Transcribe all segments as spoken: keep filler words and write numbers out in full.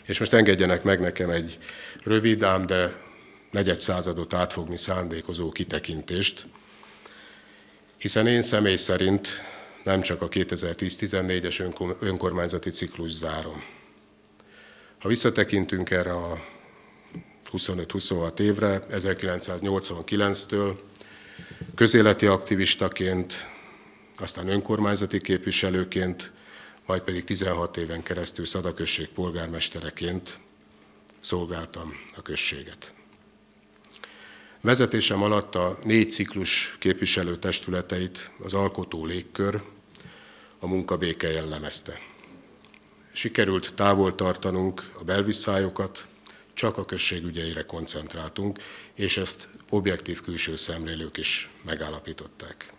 És most engedjenek meg nekem egy rövid, ám de negyed századot átfogni szándékozó kitekintést, hiszen én személy szerint nem csak a kétezer-tíz-tizennégyes önkormányzati ciklus zárom. Ha visszatekintünk erre a huszonöt-huszonhat évre, ezerkilencszáznyolcvankilenctől közéleti aktivistaként, aztán önkormányzati képviselőként, majd pedig tizenhat éven keresztül Szada község polgármestereként szolgáltam a községet. Vezetésem alatt a négy ciklus képviselőtestületeit az alkotó légkör, a munka béke jellemezte. Sikerült távol tartanunk a belviszályokat, csak a község ügyeire koncentráltunk, és ezt objektív külső szemlélők is megállapították.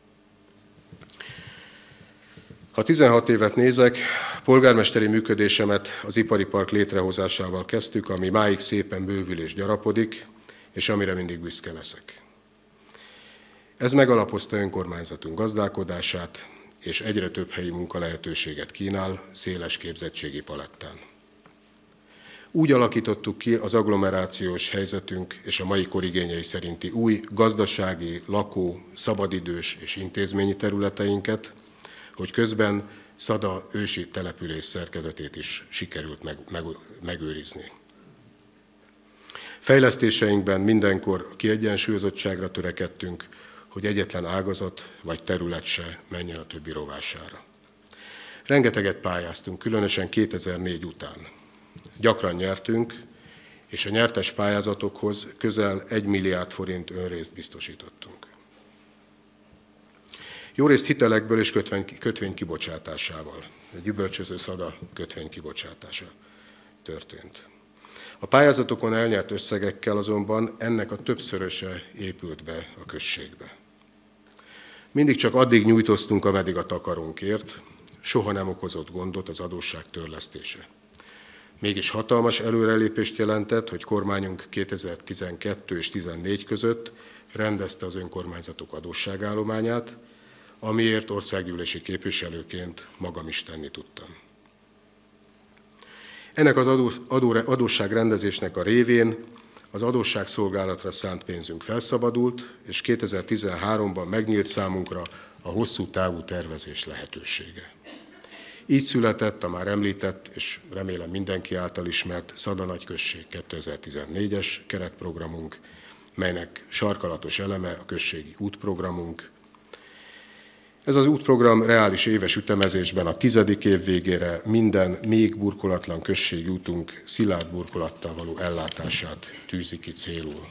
Ha tizenhat évet nézek, polgármesteri működésemet az ipari park létrehozásával kezdtük, ami máig szépen bővül és gyarapodik, és amire mindig büszke leszek. Ez megalapozta önkormányzatunk gazdálkodását, és egyre több helyi munkalehetőséget kínál széles képzettségi palettán. Úgy alakítottuk ki az agglomerációs helyzetünk és a mai kor igényei szerinti új gazdasági, lakó, szabadidős és intézményi területeinket, hogy közben Szada ősi település szerkezetét is sikerült meg, meg, megőrizni. Fejlesztéseinkben mindenkor kiegyensúlyozottságra törekedtünk, hogy egyetlen ágazat vagy terület se menjen a többi rovására. Rengeteget pályáztunk, különösen kétezer-négy után. Gyakran nyertünk, és a nyertes pályázatokhoz közel egy milliárd forint önrészt biztosítottunk. Jó részt hitelekből és kötvény kibocsátásával. A Gyümölcsöző Szada kötvény kibocsátása történt. A pályázatokon elnyert összegekkel azonban ennek a többszöröse épült be a községbe. Mindig csak addig nyújtoztunk, ameddig a takarunkért, soha nem okozott gondot az adósság törlesztése. Mégis hatalmas előrelépést jelentett, hogy kormányunk kétezer-tizenkettő és tizennégy között rendezte az önkormányzatok adósságállományát, amiért országgyűlési képviselőként magam is tenni tudtam. Ennek az adó, adó, adósságrendezésnek a révén az adósságszolgálatra szánt pénzünk felszabadult, és kétezer-tizenháromban megnyílt számunkra a hosszú távú tervezés lehetősége. Így született a már említett, és remélem mindenki által ismert Szada nagyközség kétezer-tizennégyes keretprogramunk, melynek sarkalatos eleme a községi útprogramunk. Ez az útprogram reális éves ütemezésben a tizedik év végére minden még burkolatlan községi útunk szilárd burkolattal való ellátását tűzi ki célul.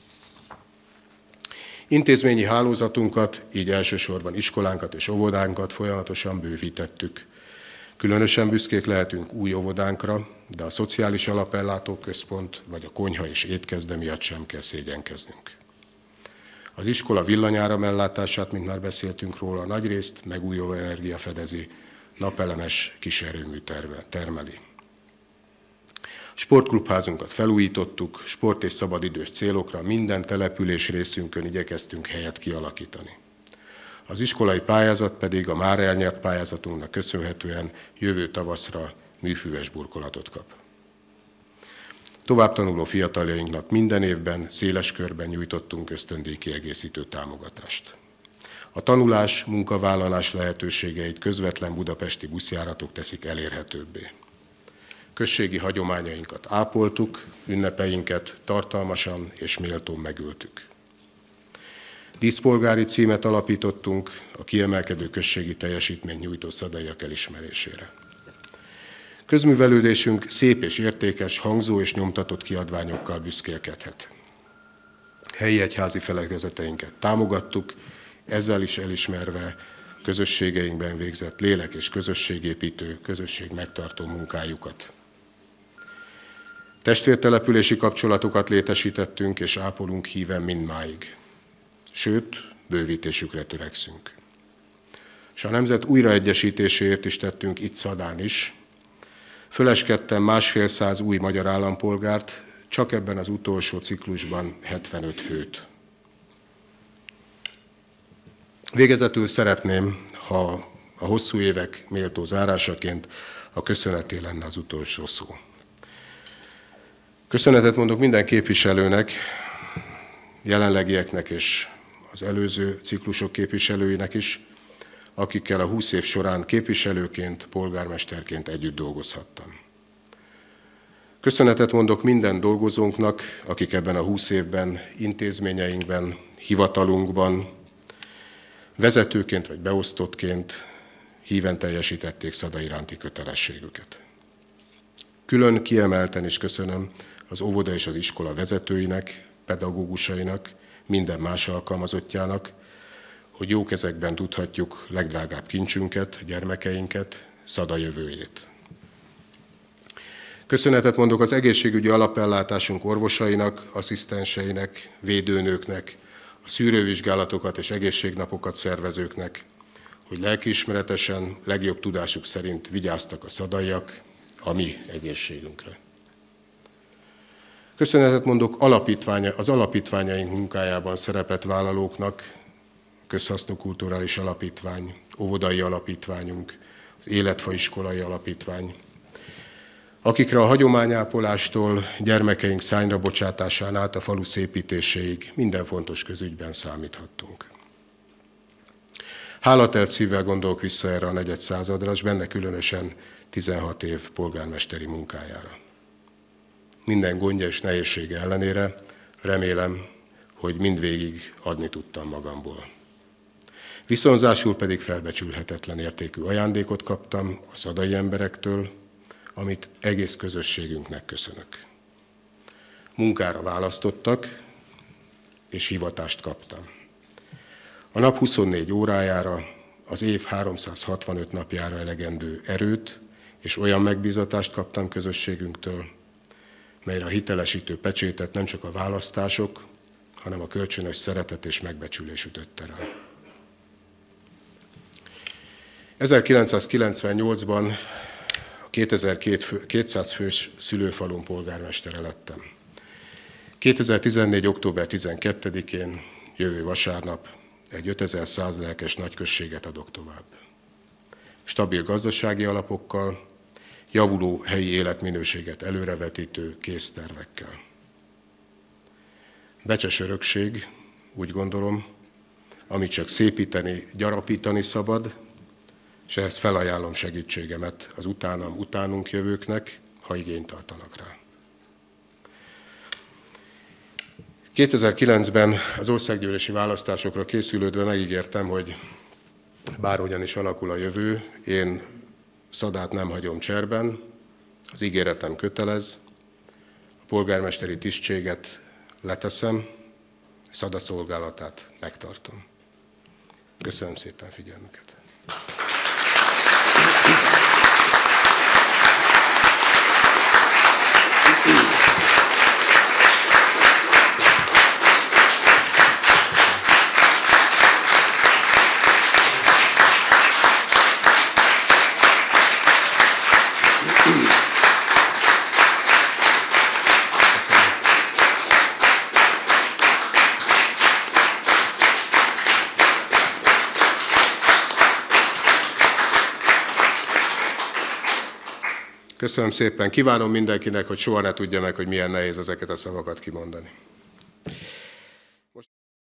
Intézményi hálózatunkat, így elsősorban iskolánkat és óvodánkat folyamatosan bővítettük. Különösen büszkék lehetünk új óvodánkra, de a Szociális Alapellátó Központ vagy a konyha és étkezde miatt sem kell szégyenkeznünk. Az iskola villanyáramellátását, mint már beszéltünk róla, nagyrészt megújuló energia fedezi, napelemes kiserőmű termeli. Sportklubházunkat felújítottuk, sport- és szabadidős célokra minden település részünkön igyekeztünk helyet kialakítani. Az iskolai pályázat pedig a már elnyert pályázatunknak köszönhetően jövő tavaszra műfüves burkolatot kap. Továbbtanuló fiataljainknak minden évben széles körben nyújtottunk ösztöndíj kiegészítő támogatást. A tanulás, munkavállalás lehetőségeit közvetlen budapesti buszjáratok teszik elérhetőbbé. Községi hagyományainkat ápoltuk, ünnepeinket tartalmasan és méltón megültük. Díszpolgári címet alapítottunk a kiemelkedő községi teljesítményt nyújtó szadaiak elismerésére. Közművelődésünk szép és értékes, hangzó és nyomtatott kiadványokkal büszkélkedhet. Helyi egyházi felekezeteinket támogattuk, ezzel is elismerve közösségeinkben végzett lélek- és közösségépítő, közösség megtartó munkájukat. Testvértelepülési kapcsolatokat létesítettünk és ápolunk híven mindmáig. Sőt, bővítésükre törekszünk. És a nemzet újraegyesítéséért is tettünk itt Szadán is. Föleskedtem másfél száz új magyar állampolgárt, csak ebben az utolsó ciklusban hetvenöt főt. Végezetül szeretném, ha a hosszú évek méltó zárásaként a köszöneté lenne az utolsó szó. Köszönetet mondok minden képviselőnek, jelenlegieknek és az előző ciklusok képviselőinek is, akikkel a húsz év során képviselőként, polgármesterként együtt dolgozhattam. Köszönetet mondok minden dolgozónknak, akik ebben a húsz évben intézményeinkben, hivatalunkban, vezetőként vagy beosztottként híven teljesítették Szada iránti kötelességüket. Külön kiemelten is köszönöm az óvoda és az iskola vezetőinek, pedagógusainak, minden más alkalmazottjának, hogy jó kezekben tudhatjuk legdrágább kincsünket, gyermekeinket, Szada jövőjét. Köszönetet mondok az egészségügyi alapellátásunk orvosainak, asszisztenseinek, védőnőknek, a szűrővizsgálatokat és egészségnapokat szervezőknek, hogy lelkiismeretesen, legjobb tudásuk szerint vigyáztak a szadaiak a mi egészségünkre. Köszönetet mondok alapítványa, az alapítványaink munkájában szerepet vállalóknak, Közhasznú Kulturális Alapítvány, Óvodai Alapítványunk, az Életfa Iskolai Alapítvány, akikre a hagyományápolástól gyermekeink szárnyra bocsátásán át a falu szépítéséig minden fontos közügyben számíthattunk. Hálatelt szívvel gondolok vissza erre a negyed századra, és benne különösen tizenhat év polgármesteri munkájára. Minden gondja és nehézsége ellenére remélem, hogy mindvégig adni tudtam magamból. Viszonzásul pedig felbecsülhetetlen értékű ajándékot kaptam a szadai emberektől, amit egész közösségünknek köszönök. Munkára választottak, és hivatást kaptam. A nap huszonnégy órájára, az év háromszázhatvanöt napjára elegendő erőt és olyan megbízatást kaptam közösségünktől, melyre a hitelesítő pecsétet nem csak a választások, hanem a kölcsönös szeretet és megbecsülés ütötte rá. ezerkilencszázkilencvennyolcban a kétezer-kétszáz fős szülőfalun polgármestere lettem. kétezer-tizennégy. október tizenkettedikén, jövő vasárnap egy ötezer-száz lelkes nagyközséget adok tovább. Stabil gazdasági alapokkal, javuló helyi életminőséget előrevetítő késztervekkel. Becses örökség, úgy gondolom, amit csak szépíteni, gyarapítani szabad, és ehhez felajánlom segítségemet az utánam, utánunk jövőknek, ha igényt tartanak rá. kétezer-kilencben az országgyűlési választásokra készülődve megígértem, hogy bárhogyan is alakul a jövő, én Szadát nem hagyom cserben, az ígéretem kötelez, a polgármesteri tisztséget leteszem, Szada szolgálatát megtartom. Köszönöm szépen figyelmüket! Köszönöm szépen. Kívánom mindenkinek, hogy soha ne tudja meg, hogy milyen nehéz ezeket a szavakat kimondani.